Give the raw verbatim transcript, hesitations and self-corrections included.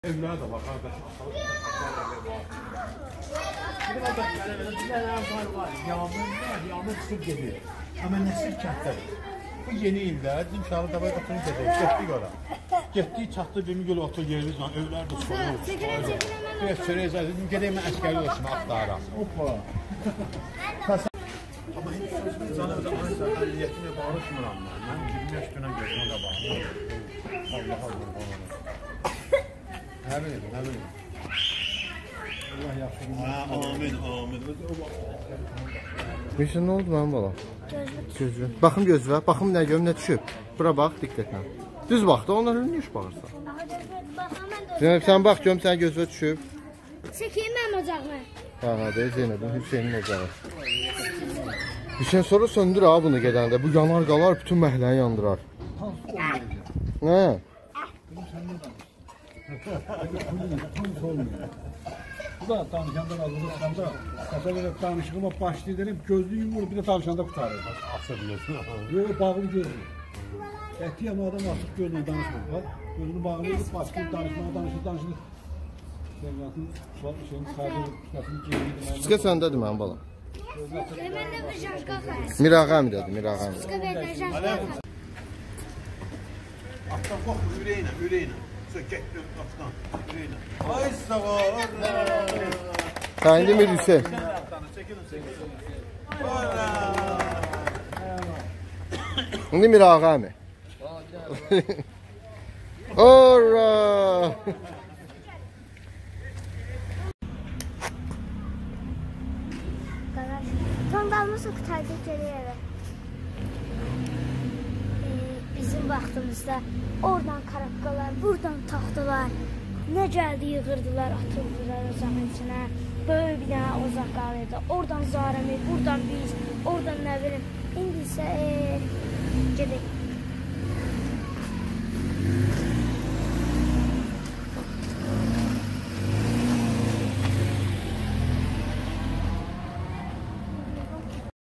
Evler de var, kardeşim. Bir de var var, yağmur var, yağmur çıkıp geliyor. Ama nesil kentleri. Bu yeni ildə inşallah da var oturun gedək, getdik ora. Getdik, çatdı bir göl otur yerimiz var, evlər də soğuk. Biraz çörək dedim, gedək mən əskəri olsun, axtaraq. Hoppa. Ama hiç sözümün canı da aynı əliyyətini barışmıram mən. Mən iyirmi beş günə gözümə də bağlı. Allah Allah. Ne bileyim, ne bileyim. Allah yaxşılığını. Amin, amin. Mişin, ne oldu mənim bala? Gözlü. Baxım gözlə, baxım nə görüm, nə düşüb. Bura bax, diqqətlə. Düz bax da, onların niyə iş baxırsan? Zeynəb, sən bax, görüm sənə gözlə düşüb. Çəkeyim mənim ocağımı. Ha, ha, deyil Zeynəbin, Hüseynin ocağı. Hüseyin sonra söndür ha bunu gedəndə. Bu yanar qalar, bütün məhləni yandırar. Nə? Bu da danışandan azılırsan kasa verip danışığıma başlayırım, gözlü yumur bir de danışanda kurtarır. Asıl biliyorsun. Yok, bağlı gözlü. Eti ama adam asık gözle danışmıyor. Bak, gözünü bağlayıp başlayıp danışmaya danışır, danışır. Sevlatın şeyini sadece kitabını giyiydim. Sıska səndədir mənim balam. Hemen de bir şaşka fayız. Mirağami dedi, Mirağami. Sıska verden şaşka fayız. Attan korkma, yüreğine, yüreğine. Sökektir attan, yüreğine. Ay sağ ol. Sən indi mi Hüseyin? Çekilin, çekilin. İndi Mirağami. Ora! Son dalımızı kurtardık geri eve. Ee, bizim vaxtımızda oradan karapkalar, buradan taxtalar. Ne geldi yığırdılar, atıldılar ocağın içine. Böyle bir tane ocaq qalırdı. Oradan zaremi, buradan biz, oradan ne bileyim. İndi ise ee, gedək.